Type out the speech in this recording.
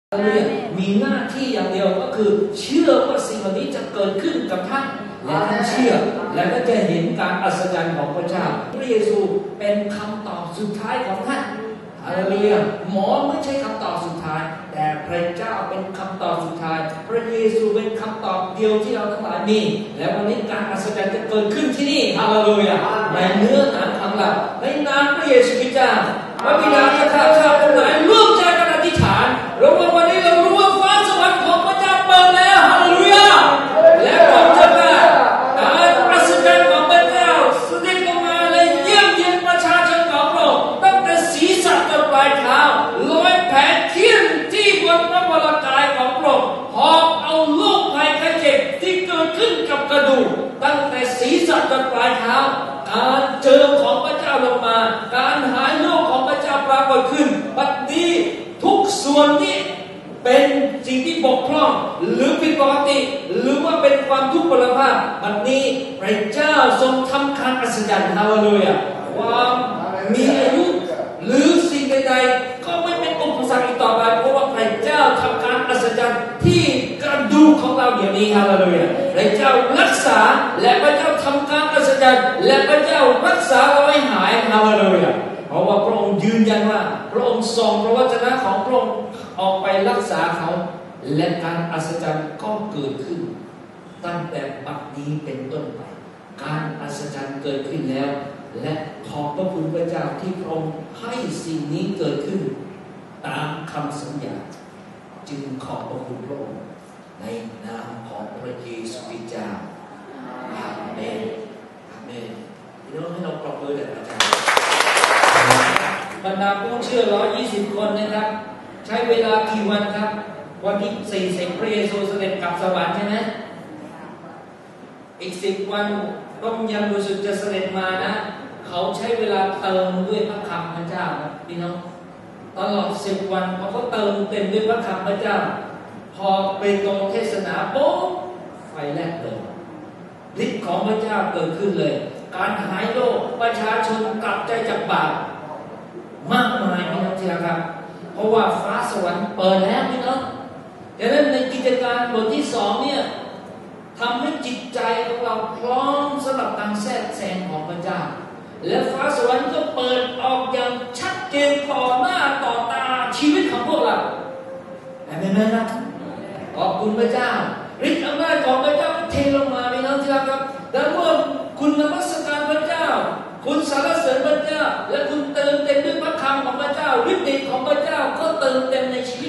มีหน้าที่อย่างเดียวก็คือเชื่อว่าสิ่งเหล่านี้จะเกิดขึ้นกับท่านและท่านเชื่อและก็จะเห็นการอัศจรรย์ของพระเจ้าพระเยซูเป็นคำตอบสุดท้ายของท่านฮาเลลูยาหมอไม่ใช่คำตอบสุดท้ายแต่พระเจ้าเป็นคำตอบสุดท้ายพระเยซูเป็นคำตอบเดียวที่เราทั้งหลายมีและวันนี้การอัศจรรย์จะเกิดขึ้นที่นี่ฮาเลลูยาในเนื้อหาของเราในนามพระเยซูคริสต์เจ้าพระบิดาข้าทั้งหลายร่วมใจกันอธิษฐานเราวันนี้เรารู้ว่าฟ้าสวรรค์ของพระเจ้าเปิดแล้วฮาเลลูยาและเราจะว่าการอัศจรรย์ของพระเจ้าเสด็จลงมาเลยเยี่ยมเยียนประชาชนของเราตั้งแต่ศีรษะจนปลายเท้าลอยแผลเคี้ยนที่บนพระวรกายของพระองค์หอบเอาโรคภัยไข้เจ็บที่เกิดขึ้นกับกระดูกตั้งแต่ศีรษะจนปลายเท้าการเจิมของพระเจ้าลงมาการหายโรคของพระเจ้าปรากฏขึ้นบัดนี้ทุกส่วนนี้เป็นสิ่งที่บกพร่องหรือผิดปกติหรือว่าเป็นความทุกข์พลภาพบัดนี้พระเจ้าทรงทำการอัศจรรย์ฮาเลลูยาความมีอายุหรือสิ่งใดๆก็ไม่เป็นอุปสรรคอีกต่อไปเพราะว่าพระเจ้าทำการอัศจรรย์ที่กระดูกของเราเดี๋ยวนี้ฮาเลลูยาพระเจ้ารักษาและพระเจ้าทำการอัศจรรย์และพระเจ้ารักษาเราให้หายฮาเลลูยาเพราะว่าพระองค์ยืนยันว่าพระองค์ส่งพระวจนะของพระองค์ออกไปรักษาเขาและการอัศจรรย์ก็เกิดขึ้นตั้งแต่บัดนี้เป็นต้นไปการอัศจรรย์เกิดขึ้นแล้วและขอบพระคุณพระเจ้าที่พระองค์ให้สิ่งนี้เกิดขึ้นตามคำสัญญาจึงขอบพระคุณพระองค์ในนามของพระเยซูคริสต์เจ้าอาเมนอาเมนพี่น้องให้เราปรบมือแด่พระเจ้าบรรดาผู้เชื่อ120คนนะครับใช้เวลากี่วันครับวันที่40พระเยซูเสด็จกลับสวรรค์ใช่ไหมอีก10วันก็ยังรู้สึกจะเสด็จมานะเขาใช้เวลาเติมด้วยพระคำพระเจ้าครับพี่น้องตลอด10วันเขาเติมเต็มด้วยพระคำพระเจ้าพอเป็นโตเทศนาโป๊ะไฟแลบเลยฤทธิ์ของพระเจ้าเกิดขึ้นเลยการหายโรคประชาชนกลับใจจากบาปมากมายพี่น้องที่รักครับเพราะว่าฟ้าสวรรค์เปิดแล้วพี่น้องดังนั้นในกิจการบทที่2เนี่ยทำให้จิตใจของเราพร้อมสำหรับการแทรกแซงของพระเจ้าและฟ้าสวรรค์ก็เปิดออกอย่างชัดเจนต่อหน้าต่อตาชีวิตของพวกเราแต่ไม่แม่นะขอบคุณพระเจ้าฤทธิ์อำนาจของพระเจ้าเทลงมาพี่น้องที่รักครับและเมื่อคุณนมัสการพระเจ้าคุณสรรเสริญพระเจ้าและคุณเติมเต็มด้วยพระคำของพระเจ้าฤทธิ์เดชของพระเจ้าก็เติมเต็มในชีวิต